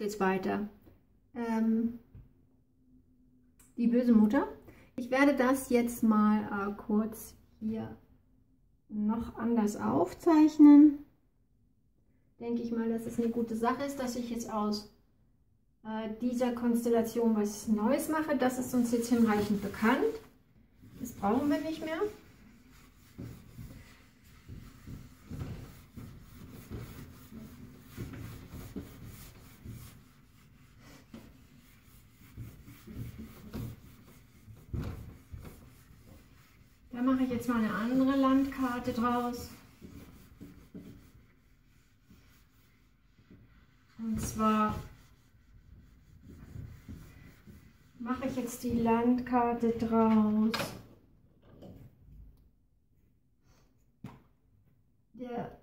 geht's weiter. Die böse Mutter. Ich werde das jetzt mal kurz hier noch anders aufzeichnen. Denke ich mal, dass es eine gute Sache ist, dass ich jetzt aus dieser Konstellation was Neues mache. Das ist uns jetzt hinreichend bekannt. Das brauchen wir nicht mehr. Da mache ich jetzt mal eine andere Landkarte draus. Und zwar mache ich jetzt die Landkarte draus der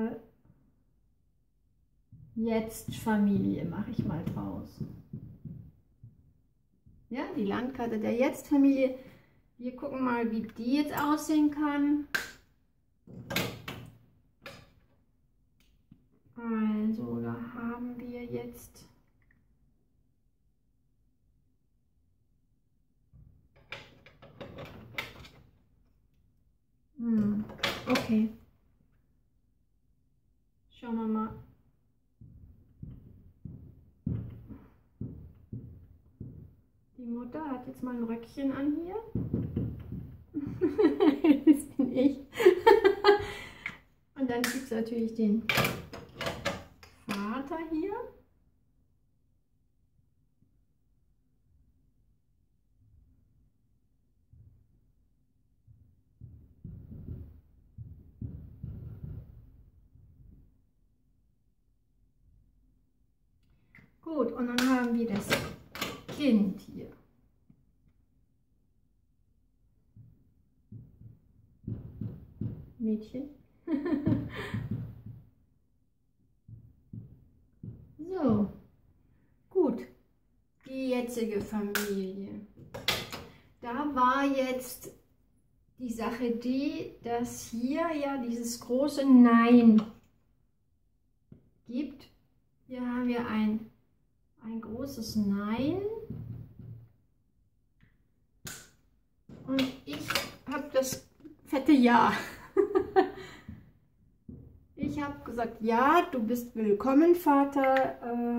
Jetzt-Familie, mache ich mal draus. Ja, die Landkarte der Jetzt-Familie. Wir gucken mal, wie die jetzt aussehen kann. Also, da haben wir jetzt okay. Schauen wir mal. Die Mutter hat jetzt mal ein Röckchen an hier. Das bin ich. Und dann gibt es natürlich den Vater hier. Gut, und dann haben wir das Kind hier. Mädchen. So, gut. Die jetzige Familie. Da war jetzt die Sache die, dass hier ja dieses große Nein gibt. Hier haben wir ein großes Nein. Und ich habe das fette Ja. Ich habe gesagt, ja, du bist willkommen, Vater.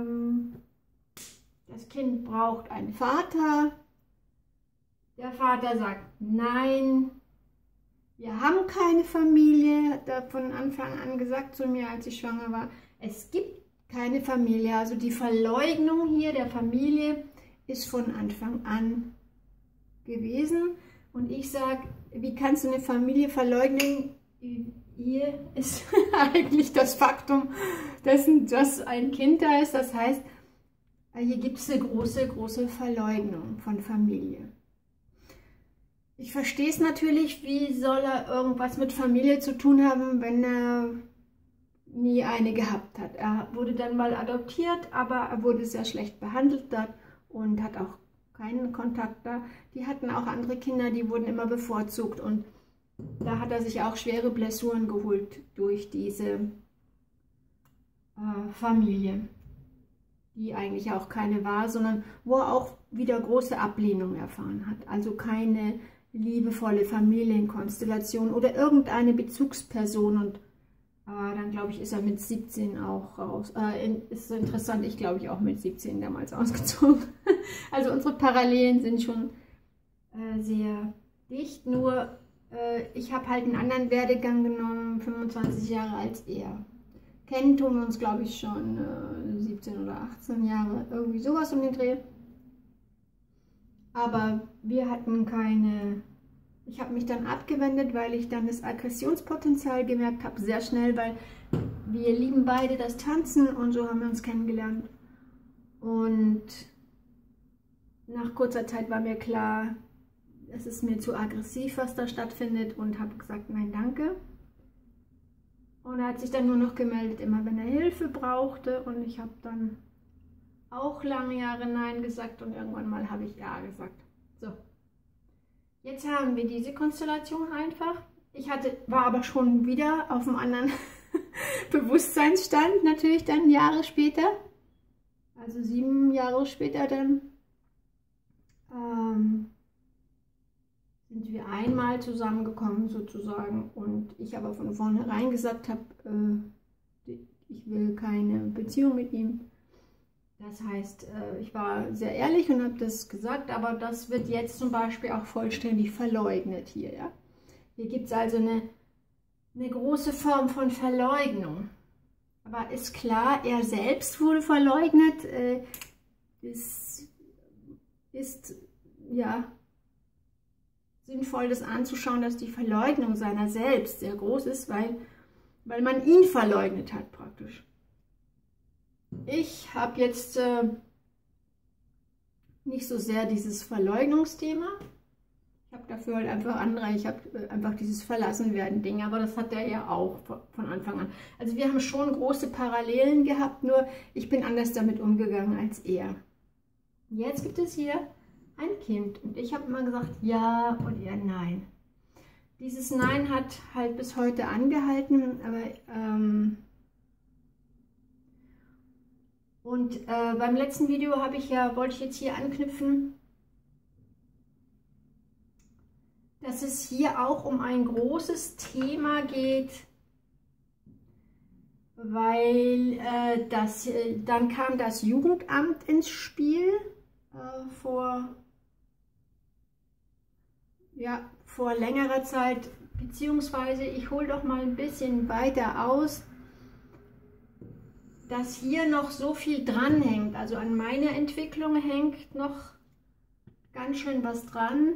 Das Kind braucht einen Vater. Der Vater sagt, nein, wir haben keine Familie. Da von Anfang an gesagt zu mir, als ich schwanger war, es gibt keine Familie. Also die Verleugnung hier der Familie ist von Anfang an gewesen. Und ich sage, wie kannst du eine Familie verleugnen? Hier ist eigentlich das Faktum, dass ein Kind da ist. Das heißt, hier gibt es eine große Verleugnung von Familie. Ich verstehe es natürlich, wie soll er irgendwas mit Familie zu tun haben, wenn er nie eine gehabt hat. Er wurde dann mal adoptiert, aber er wurde sehr schlecht behandelt dort und hat auch keinen Kontakt da. Die hatten auch andere Kinder, die wurden immer bevorzugt und da hat er sich auch schwere Blessuren geholt durch diese Familie, die eigentlich auch keine war, sondern wo er auch wieder große Ablehnung erfahren hat. Also keine liebevolle Familienkonstellation oder irgendeine Bezugsperson. Und dann glaube ich, ist er mit 17 auch raus. Ist so interessant, ich glaube ich auch mit 17 damals ausgezogen. Also unsere Parallelen sind schon sehr dicht, nur ich habe halt einen anderen Werdegang genommen, 25 Jahre als er. Kennen tun wir uns, glaube ich, schon 17 oder 18 Jahre, irgendwie sowas um den Dreh. Aber wir hatten keine... Ich habe mich dann abgewendet, weil ich dann das Aggressionspotenzial gemerkt habe, sehr schnell, weil wir lieben beide das Tanzen und so haben wir uns kennengelernt. Und nach kurzer Zeit war mir klar, es ist mir zu aggressiv, was da stattfindet, und habe gesagt, nein, danke. Und er hat sich dann nur noch gemeldet, immer wenn er Hilfe brauchte, und ich habe dann auch lange Jahre Nein gesagt und irgendwann mal habe ich Ja gesagt. So, jetzt haben wir diese Konstellation einfach. Ich war aber schon wieder auf einem anderen Bewusstseinsstand, natürlich dann Jahre später. Also 7 Jahre später dann sind wir einmal zusammengekommen sozusagen und ich aber von vornherein gesagt habe, ich will keine Beziehung mit ihm. Das heißt, ich war sehr ehrlich und habe das gesagt, aber das wird jetzt zum Beispiel auch vollständig verleugnet hier. Ja? Hier gibt es also eine große Form von Verleugnung. Aber ist klar, er selbst wurde verleugnet. Es ist ja sinnvoll, das anzuschauen, dass die Verleugnung seiner selbst sehr groß ist, weil man ihn verleugnet hat praktisch. Ich habe jetzt nicht so sehr dieses Verleugnungsthema. Ich habe dafür halt einfach andere, ich habe einfach dieses Verlassenwerden-Ding, aber das hat er ja auch von Anfang an. Also wir haben schon große Parallelen gehabt, nur ich bin anders damit umgegangen als er. Jetzt gibt es hier ein Kind und ich habe immer gesagt ja und er nein. Dieses Nein hat halt bis heute angehalten, aber beim letzten Video wollte ich jetzt hier anknüpfen, dass es hier auch um ein großes Thema geht, weil dann kam das Jugendamt ins Spiel vor längerer Zeit, beziehungsweise ich hole doch mal ein bisschen weiter aus, dass hier noch so viel dranhängt. Also an meiner Entwicklung hängt noch ganz schön was dran,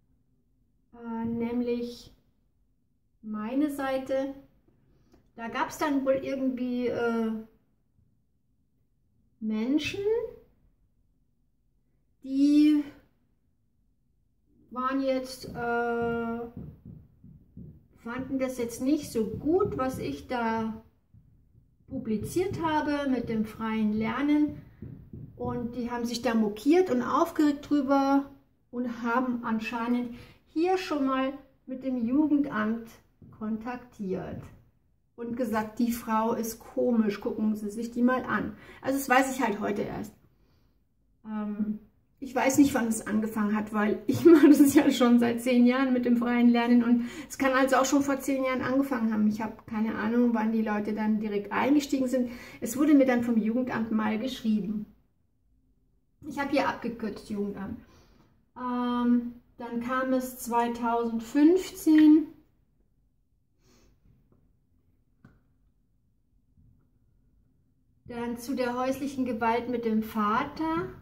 nämlich meine Seite. Da gab es dann wohl irgendwie Menschen, die waren jetzt, fanden das jetzt nicht so gut, was ich da publiziert habe mit dem freien Lernen, und die haben sich da mokiert und aufgeregt drüber und haben anscheinend hier schon mal mit dem Jugendamt kontaktiert und gesagt, die Frau ist komisch, gucken Sie sich die mal an. Also das weiß ich halt heute erst. Ich weiß nicht, wann es angefangen hat, weil ich mache das ja schon seit 10 Jahren mit dem freien Lernen und es kann also auch schon vor 10 Jahren angefangen haben. Ich habe keine Ahnung, wann die Leute dann direkt eingestiegen sind. Es wurde mir dann vom Jugendamt mal geschrieben. Ich habe hier abgekürzt Jugendamt. Dann kam es 2015. Dann zu der häuslichen Gewalt mit dem Vater.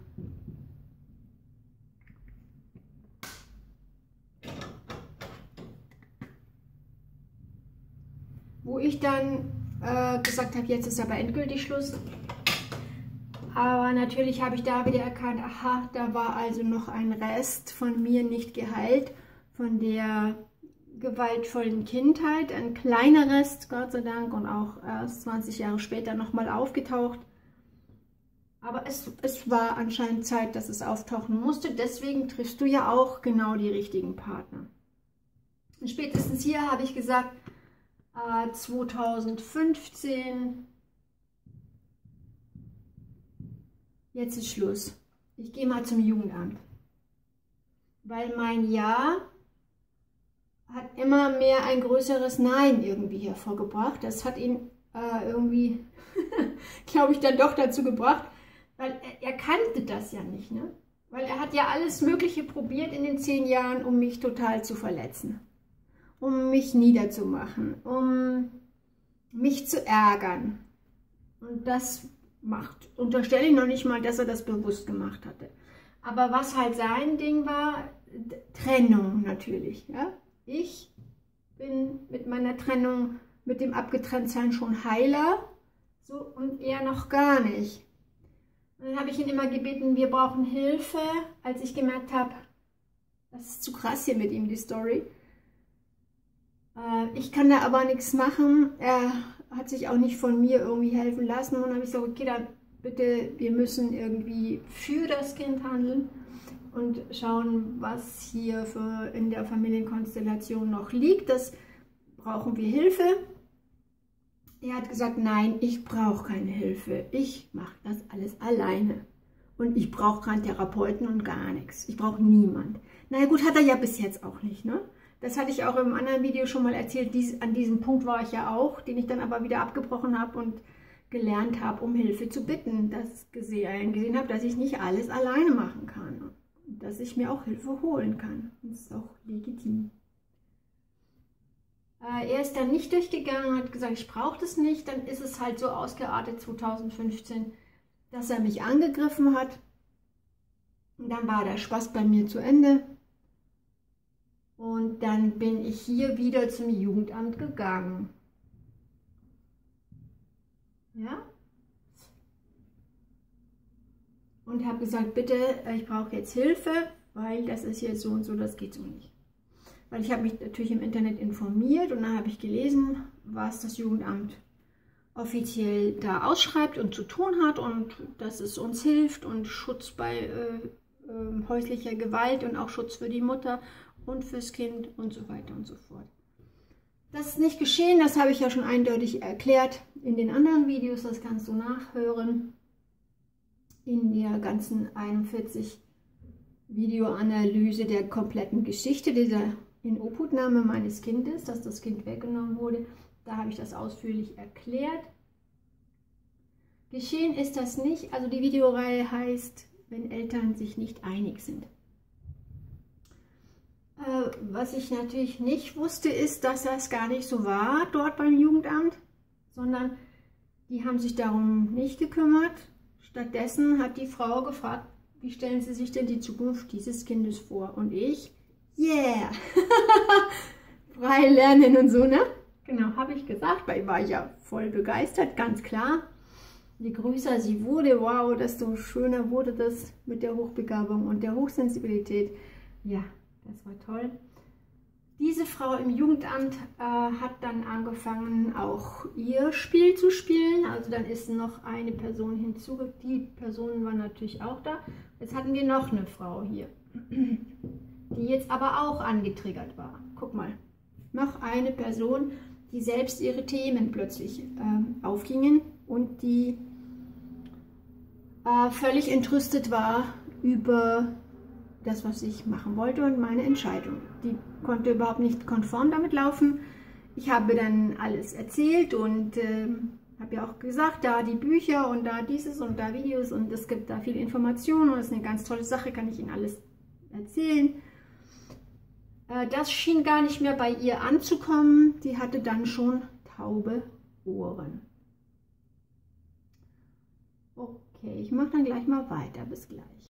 Wo ich dann gesagt habe, jetzt ist aber endgültig Schluss. Aber natürlich habe ich da wieder erkannt, aha, da war also noch ein Rest von mir nicht geheilt, von der gewaltvollen Kindheit, ein kleiner Rest, Gott sei Dank, und auch erst 20 Jahre später nochmal aufgetaucht. Aber es war anscheinend Zeit, dass es auftauchen musste, deswegen triffst du ja auch genau die richtigen Partner. Und spätestens hier habe ich gesagt, 2015, jetzt ist Schluss. Ich gehe mal zum Jugendamt. Weil mein Ja hat immer mehr ein größeres Nein irgendwie hervorgebracht. Das hat ihn irgendwie, glaube ich, dann doch dazu gebracht, weil er kannte das ja nicht, ne? Weil er hat ja alles Mögliche probiert in den 10 Jahren, um mich total zu verletzen. Um mich niederzumachen, um mich zu ärgern. Und das unterstelle ich noch nicht mal, dass er das bewusst gemacht hatte. Aber was halt sein Ding war, Trennung natürlich. Ja? Ich bin mit meiner Trennung, mit dem Abgetrenntsein schon heiler, so, und er noch gar nicht. Und dann habe ich ihn immer gebeten, wir brauchen Hilfe, als ich gemerkt habe, das ist zu krass hier mit ihm, die Story. Ich kann da aber nichts machen. Er hat sich auch nicht von mir irgendwie helfen lassen. Und dann habe ich gesagt, okay, dann bitte, wir müssen irgendwie für das Kind handeln und schauen, was hier in der Familienkonstellation noch liegt. Das brauchen wir Hilfe. Er hat gesagt, nein, ich brauche keine Hilfe. Ich mache das alles alleine. Und ich brauche keinen Therapeuten und gar nichts. Ich brauche niemand. Na ja, gut, hat er ja bis jetzt auch nicht, ne? Das hatte ich auch im anderen Video schon mal erzählt. An diesem Punkt war ich ja auch, den ich dann aber wieder abgebrochen habe und gelernt habe, um Hilfe zu bitten. Dass gesehen habe, dass ich nicht alles alleine machen kann. Dass ich mir auch Hilfe holen kann. Das ist auch legitim. Er ist dann nicht durchgegangen, hat gesagt, ich brauche das nicht. Dann ist es halt so ausgeartet 2015, dass er mich angegriffen hat. Und dann war der Spaß bei mir zu Ende. Und dann bin ich hier wieder zum Jugendamt gegangen. Ja? Und habe gesagt, bitte, ich brauche jetzt Hilfe, weil das ist jetzt so und so, das geht so nicht. Weil ich habe mich natürlich im Internet informiert und dann habe ich gelesen, was das Jugendamt offiziell da ausschreibt und zu tun hat und dass es uns hilft und Schutz bei häuslicher Gewalt und auch Schutz für die Mutter und fürs Kind und so weiter und so fort. Das ist nicht geschehen, das habe ich ja schon eindeutig erklärt in den anderen Videos, das kannst du nachhören. In der ganzen 41 Videoanalyse der kompletten Geschichte dieser Inobhutnahme meines Kindes, dass das Kind weggenommen wurde. Da habe ich das ausführlich erklärt. Geschehen ist das nicht. Also die Videoreihe heißt, wenn Eltern sich nicht einig sind. Was ich natürlich nicht wusste, ist, dass das gar nicht so war dort beim Jugendamt, sondern die haben sich darum nicht gekümmert. Stattdessen hat die Frau gefragt, wie stellen Sie sich denn die Zukunft dieses Kindes vor? Und ich, yeah, frei lernen und so, ne? Genau, habe ich gesagt, weil ich war ja voll begeistert, ganz klar. Je größer sie wurde, wow, desto schöner wurde das mit der Hochbegabung und der Hochsensibilität. Ja, das war toll. Diese Frau im Jugendamt hat dann angefangen, auch ihr Spiel zu spielen. Also dann ist noch eine Person hinzugekommen. Die Person war natürlich auch da. Jetzt hatten wir noch eine Frau hier, die jetzt aber auch angetriggert war. Guck mal, noch eine Person, die selbst ihre Themen plötzlich aufgingen und die völlig entrüstet war über das, was ich machen wollte und meine Entscheidung. Die konnte überhaupt nicht konform damit laufen. Ich habe dann alles erzählt und habe ja auch gesagt, da die Bücher und da dieses und da Videos und es gibt da viele Informationen und es ist eine ganz tolle Sache, kann ich Ihnen alles erzählen. Das schien gar nicht mehr bei ihr anzukommen. Die hatte dann schon taube Ohren. Okay, ich mache dann gleich mal weiter. Bis gleich.